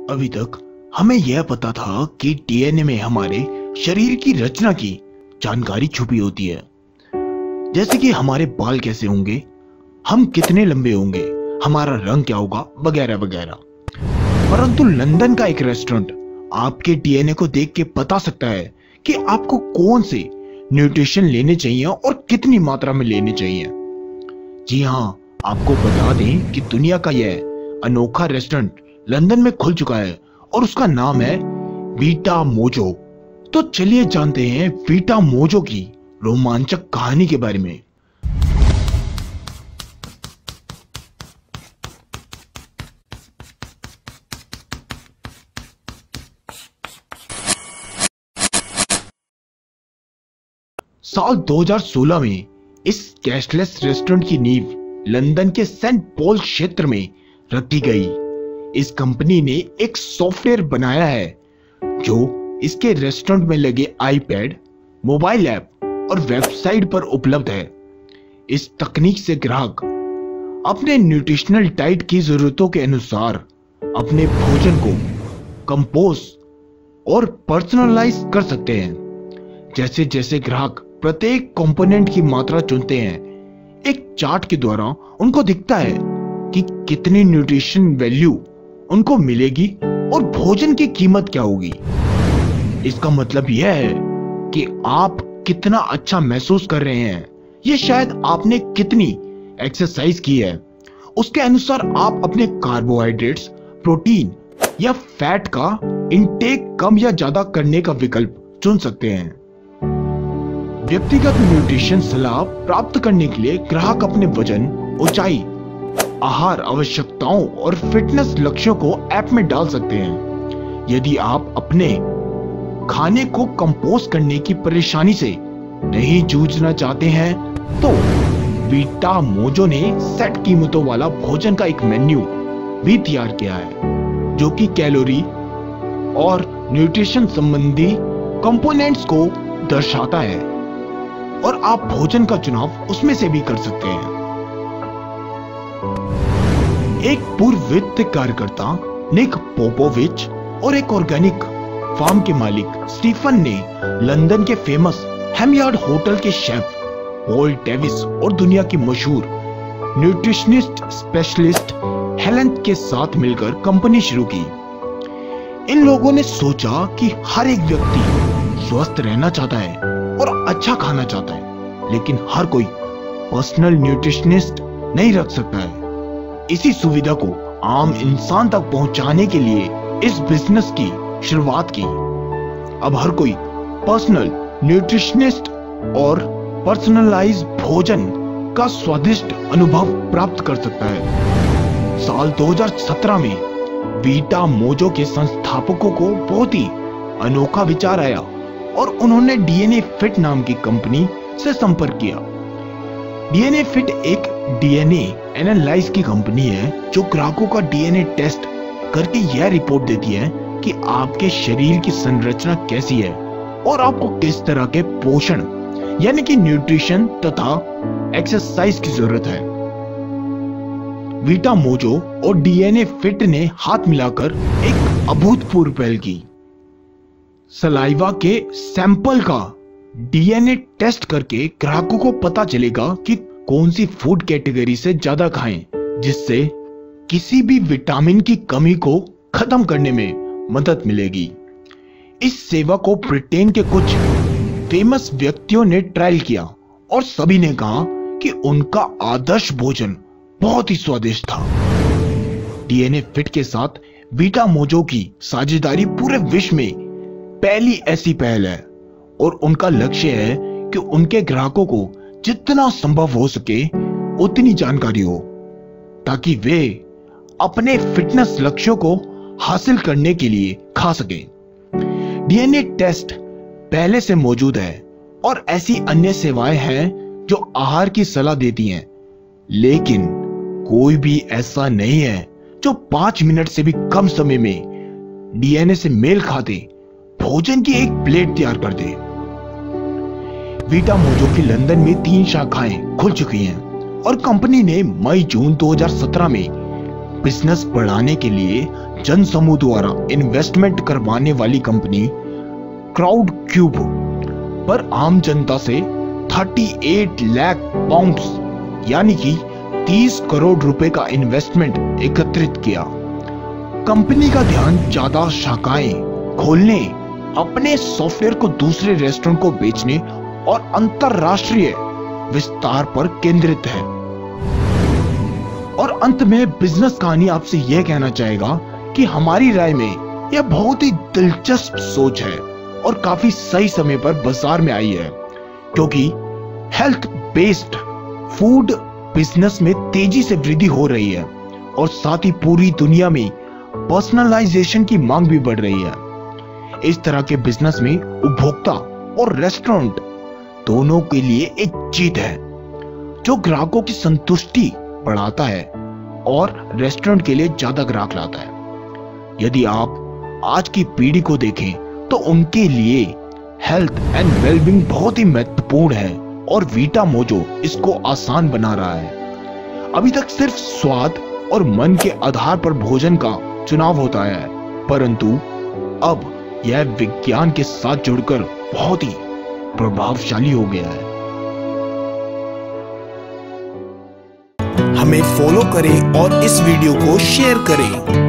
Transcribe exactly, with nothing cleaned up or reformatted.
अभी तक हमें यह पता था कि डीएनए में हमारे शरीर की रचना की जानकारी छुपी होती है, जैसे कि हमारे बाल कैसे होंगे, हम कितने लंबे होंगे, हमारा रंग क्या होगा, वगैरह वगैरह। परंतु लंदन का एक रेस्टोरेंट आपके डीएनए को देख के बता सकता है कि आपको कौन से न्यूट्रिशन लेने चाहिए और कितनी मात्रा में लेने चाहिए। जी हाँ, आपको बता दें कि दुनिया का यह अनोखा रेस्टोरेंट लंदन में खुल चुका है और उसका नाम है वीटा मोजो। तो चलिए जानते हैं वीटा मोजो की रोमांचक कहानी के बारे में। साल दो हज़ार सोलह में इस कैशलेस रेस्टोरेंट की नींव लंदन के सेंट पॉल क्षेत्र में रखी गई। इस कंपनी ने एक सॉफ्टवेयर बनाया है जो इसके रेस्टोरेंट में लगे आईपैड, मोबाइल ऐप और वेबसाइट पर उपलब्ध है। इस तकनीक से ग्राहक अपने न्यूट्रिशनल डाइट की जरूरतों के अनुसार अपने भोजन को कंपोज और पर्सनलाइज कर सकते हैं। जैसे जैसे ग्राहक प्रत्येक कंपोनेंट की मात्रा चुनते हैं, एक चार्ट के द्वारा उनको दिखता है कि कितनी न्यूट्रिशन वैल्यू उनको मिलेगी और भोजन की कीमत क्या होगी। इसका मतलब यह है कि आप कितना अच्छा महसूस कर रहे हैं, यह शायद आपने कितनी एक्सरसाइज की है, उसके अनुसार आप अपने कार्बोहाइड्रेट्स, प्रोटीन या फैट का इंटेक कम या ज्यादा करने का विकल्प चुन सकते हैं। व्यक्तिगत न्यूट्रिशन सलाह प्राप्त करने के लिए ग्राहक अपने वजन, ऊंचाई, आहार आवश्यकताओं और फिटनेस लक्ष्यों को ऐप में डाल सकते हैं। यदि आप अपने खाने को कंपोज करने की परेशानी से नहीं जूझना चाहते हैं, तो वीटा मोजो ने सेट कीमतों वाला भोजन का एक मेन्यू भी तैयार किया है, जो कि कैलोरी और न्यूट्रिशन संबंधी कंपोनेंट्स को दर्शाता है और आप भोजन का चुनाव उसमें से भी कर सकते हैं। एक पूर्व वित्त कार्यकर्ता निक पोपोविच और एक ऑर्गेनिक फार्म के मालिक स्टीफन ने लंदन के फेमस हैमयार्ड होटल के शेफ पॉल डेविस और दुनिया की मशहूर न्यूट्रिशनिस्ट स्पेशलिस्ट हेलन के साथ मिलकर कंपनी शुरू की। इन लोगों ने सोचा कि हर एक व्यक्ति स्वस्थ रहना चाहता है और अच्छा खाना चाहता है, लेकिन हर कोई पर्सनल न्यूट्रिशनिस्ट नहीं रख सकता है। इसी सुविधा को आम इंसान तक पहुंचाने के लिए इस बिजनेस की शुरुआत की। अब हर कोई पर्सनल न्यूट्रिशनिस्ट और पर्सनलाइज भोजन का स्वादिष्ट अनुभव प्राप्त कर सकता है। साल दो हज़ार सत्रह में वीटा मोजो के संस्थापकों को बहुत ही अनोखा विचार आया और उन्होंने डीएनए फिट नाम की कंपनी से संपर्क किया। डीएनए फिट एक डीएनए एनालाइज की कंपनी है जो ग्राहकों का डीएनए टेस्ट करके यह रिपोर्ट देती है कि आपके शरीर की संरचना कैसी है और आपको किस तरह के पोषण यानी कि न्यूट्रिशन तथा एक्सरसाइज की जरूरत है। वीटा मोजो और डीएनए फिट ने हाथ मिलाकर एक अभूतपूर्व पहल की। सलाइवा के सैंपल का डीएनए टेस्ट करके ग्राहकों को पता चलेगा कि कौन सी फूड कैटेगरी से ज्यादा खाएं, जिससे किसी भी विटामिन की कमी को खत्म करने में मदद मिलेगी। इस सेवा को ब्रिटेन के कुछ फेमस व्यक्तियों ने ट्रायल किया और सभी ने कहा कि उनका आदर्श भोजन बहुत ही स्वादिष्ट था। डीएनए फिट के साथ वीटा मोजो की साझेदारी पूरे विश्व में पहली ऐसी पहल है और उनका लक्ष्य है कि उनके ग्राहकों को जितना संभव हो सके उतनी जानकारी हो, ताकि वे अपने फिटनेस लक्ष्यों को हासिल करने के लिए खा सकें। डीएनए टेस्ट पहले से मौजूद है और ऐसी अन्य सेवाएं हैं जो आहार की सलाह देती हैं, लेकिन कोई भी ऐसा नहीं है जो पांच मिनट से भी कम समय में डीएनए से मेल खाते भोजन की एक प्लेट तैयार कर दे। वीटा मोजो की लंदन में तीन शाखाएं खुल चुकी हैं और कंपनी ने मई जून दो हज़ार सत्रह में बिजनेस बढ़ाने के लिए जनसमूह द्वारा इन्वेस्टमेंट करवाने वाली कंपनी क्राउड क्यूब पर आम जनता से अड़तीस लाख पाउंड्स यानी कि तीस करोड़ रुपए का इन्वेस्टमेंट एकत्रित किया। कंपनी का ध्यान ज्यादा शाखाएं खोलने, अपने सॉफ्टवेयर को दूसरे रेस्टोरेंट को बेचने और अंतरराष्ट्रीय विस्तार पर केंद्रित है। और अंत में बिजनेस कहानी आपसे यह कहना चाहेगा कि हमारी राय में यह बहुत ही दिलचस्प सोच है और काफी सही समय पर बाजार में आई है, क्योंकि हेल्थ बेस्ड फूड बिजनेस में तेजी से वृद्धि हो रही है और साथ ही पूरी दुनिया में पर्सनलाइजेशन की मांग भी बढ़ रही है। इस तरह के बिजनेस में उपभोक्ता और रेस्टोरेंट दोनों के लिए एक जीत है, जो ग्राहकों की संतुष्टि बढ़ाता है और रेस्टोरेंट के लिए ज्यादा ग्राहक लाता है। यदि आप आज की पीढ़ी को देखें तो उनके लिए हेल्थ एंड वेलबींग बहुत ही महत्वपूर्ण है और वीटा मोजो इसको आसान बना रहा है। अभी तक सिर्फ स्वाद और मन के आधार पर भोजन का चुनाव होता है, परंतु अब यह विज्ञान के साथ जुड़कर बहुत ही प्रभावशाली हो गया है। हमें फॉलो करें और इस वीडियो को शेयर करें।